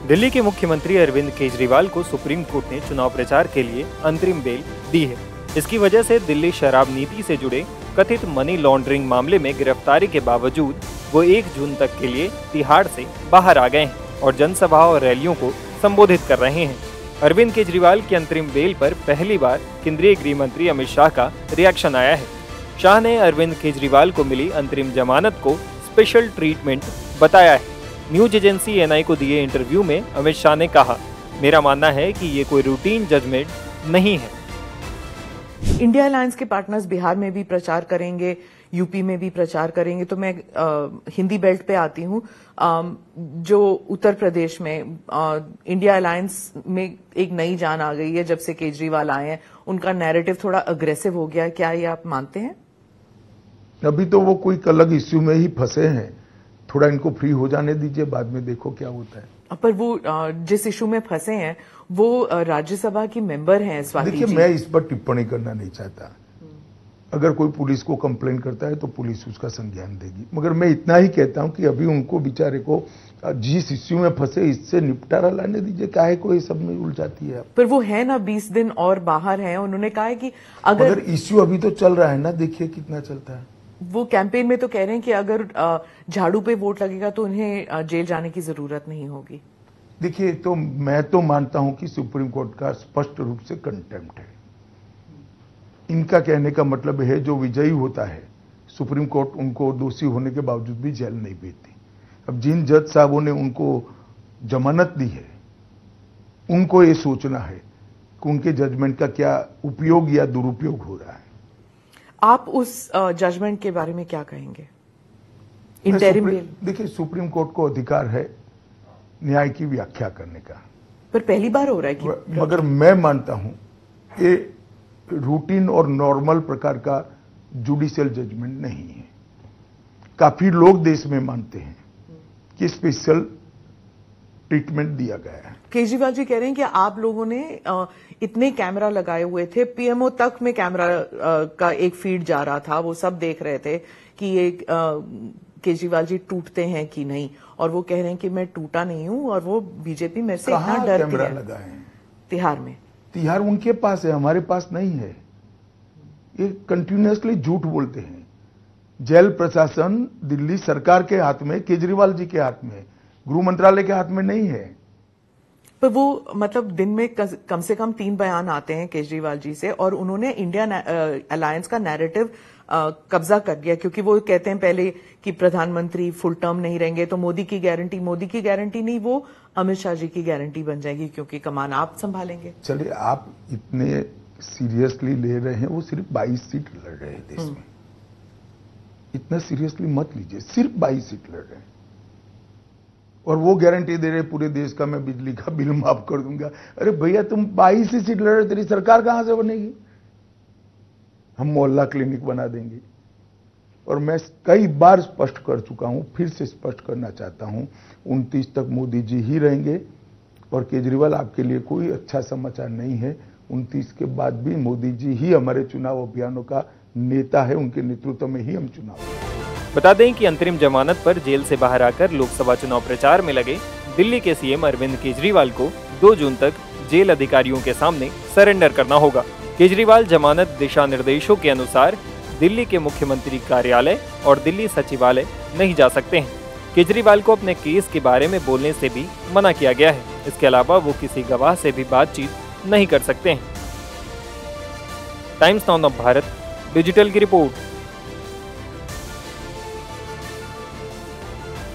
दिल्ली के मुख्यमंत्री अरविंद केजरीवाल को सुप्रीम कोर्ट ने चुनाव प्रचार के लिए अंतरिम बेल दी है। इसकी वजह से दिल्ली शराब नीति से जुड़े कथित मनी लॉन्ड्रिंग मामले में गिरफ्तारी के बावजूद वो 1 जून तक के लिए तिहाड़ से बाहर आ गए हैं और जनसभा और रैलियों को संबोधित कर रहे हैं। अरविंद केजरीवाल की अंतरिम बेल पर पहली बार केंद्रीय गृह मंत्री अमित शाह का रिएक्शन आया है। शाह ने अरविंद केजरीवाल को मिली अंतरिम जमानत को स्पेशल ट्रीटमेंट बताया है। न्यूज एजेंसी एनआई को दिए इंटरव्यू में अमित शाह ने कहा, मेरा मानना है कि ये कोई रूटीन जजमेंट नहीं है। इंडिया अलायंस के पार्टनर्स बिहार में भी प्रचार करेंगे, यूपी में भी प्रचार करेंगे। तो मैं हिंदी बेल्ट पे आती हूँ। जो उत्तर प्रदेश में इंडिया अलायंस में एक नई जान आ गई है जब से केजरीवाल आए हैं। उनका नैरेटिव थोड़ा अग्रेसिव हो गया है, क्या ये आप मानते हैं? अभी तो वो कोई अलग इश्यू में ही फंसे हैं, थोड़ा इनको फ्री हो जाने दीजिए, बाद में देखो क्या होता है। पर वो जिस इशू में फंसे हैं वो राज्यसभा की मेंबर हैं स्वाति जी। देखिए, मैं इस पर टिप्पणी करना नहीं चाहता। अगर कोई पुलिस को कंप्लेन करता है तो पुलिस उसका संज्ञान देगी, मगर मैं इतना ही कहता हूं कि अभी उनको बेचारे को जिस इश्यू में फंसे इससे निपटारा लाने दीजिए। काहे को ये सब में उलझाती है? पर वो है ना 20 दिन और बाहर हैं। उन्होंने कहा है कि अगर इश्यू अभी तो चल रहा है ना, देखिए कितना चलता है। वो कैंपेन में तो कह रहे हैं कि अगर झाड़ू पे वोट लगेगा तो उन्हें जेल जाने की जरूरत नहीं होगी। देखिए, तो मैं तो मानता हूं कि सुप्रीम कोर्ट का स्पष्ट रूप से कंटेम्प्ट है। इनका कहने का मतलब है जो विजयी होता है सुप्रीम कोर्ट उनको दोषी होने के बावजूद भी जेल नहीं भेजती। अब जिन जज साहबों ने उनको जमानत दी है उनको ये सोचना है कि उनके जजमेंट का क्या उपयोग या दुरुपयोग हो रहा है। आप उस जजमेंट के बारे में क्या कहेंगे? Interim bail. देखिए, सुप्रीम कोर्ट को अधिकार है न्याय की व्याख्या करने का, पर पहली बार हो रहा है कि मगर मैं मानता हूं कि रूटीन और नॉर्मल प्रकार का जुडिशियल जजमेंट नहीं है। काफी लोग देश में मानते हैं कि स्पेशल ट्रीटमेंट दिया गया है। केजरीवाल जी कह रहे हैं कि आप लोगों ने इतने कैमरा लगाए हुए थे, पीएमओ तक में कैमरा का एक फीड जा रहा था, वो सब देख रहे थे कि ये केजरीवाल जी टूटते हैं कि नहीं, और वो कह रहे हैं कि मैं टूटा नहीं हूं और वो बीजेपी मेरे से इतना डरती है। लगाए हैं तिहाड़ में। तिहाड़ उनके पास है, हमारे पास नहीं है। ये कंटिन्यूअसली झूठ बोलते हैं। जेल प्रशासन दिल्ली सरकार के हाथ में, केजरीवाल जी के हाथ में, गृह मंत्रालय के हाथ में नहीं है। पर वो मतलब दिन में कम से कम 3 बयान आते हैं केजरीवाल जी से, और उन्होंने इंडिया अलायंस का नैरेटिव कब्जा कर लिया, क्योंकि वो कहते हैं पहले कि प्रधानमंत्री फुल टर्म नहीं रहेंगे तो मोदी की गारंटी नहीं, वो अमित शाह जी की गारंटी बन जाएगी क्योंकि कमान आप संभालेंगे। चलिए, आप इतने सीरियसली ले रहे हैं। वो सिर्फ 22 सीट लड़ रहे हैं देश में, इतना सीरियसली मत लीजिए। सिर्फ 22 सीट लड़ रहे हैं और वो गारंटी दे रहे पूरे देश का मैं बिजली का बिल माफ कर दूंगा। अरे भैया, तुम 22 ही सीट लड़ रहे, तेरी सरकार कहां से बनेगी? हम मोहल्ला क्लिनिक बना देंगे। और मैं कई बार स्पष्ट कर चुका हूं, फिर से स्पष्ट करना चाहता हूं, 29 तक मोदी जी ही रहेंगे। और केजरीवाल, आपके लिए कोई अच्छा समाचार नहीं है। 29 के बाद भी मोदी जी ही हमारे चुनाव अभियानों का नेता है, उनके नेतृत्व में ही हम चुनाव। बता दें कि अंतरिम जमानत पर जेल से बाहर आकर लोकसभा चुनाव प्रचार में लगे दिल्ली के सीएम अरविंद केजरीवाल को 2 जून तक जेल अधिकारियों के सामने सरेंडर करना होगा। केजरीवाल जमानत दिशा निर्देशों के अनुसार दिल्ली के मुख्यमंत्री कार्यालय और दिल्ली सचिवालय नहीं जा सकते हैं। केजरीवाल को अपने केस के बारे में बोलने से भी मना किया गया है। इसके अलावा वो किसी गवाह से भी बातचीत नहीं कर सकते हैं। Times Now of Bharat digital की रिपोर्ट।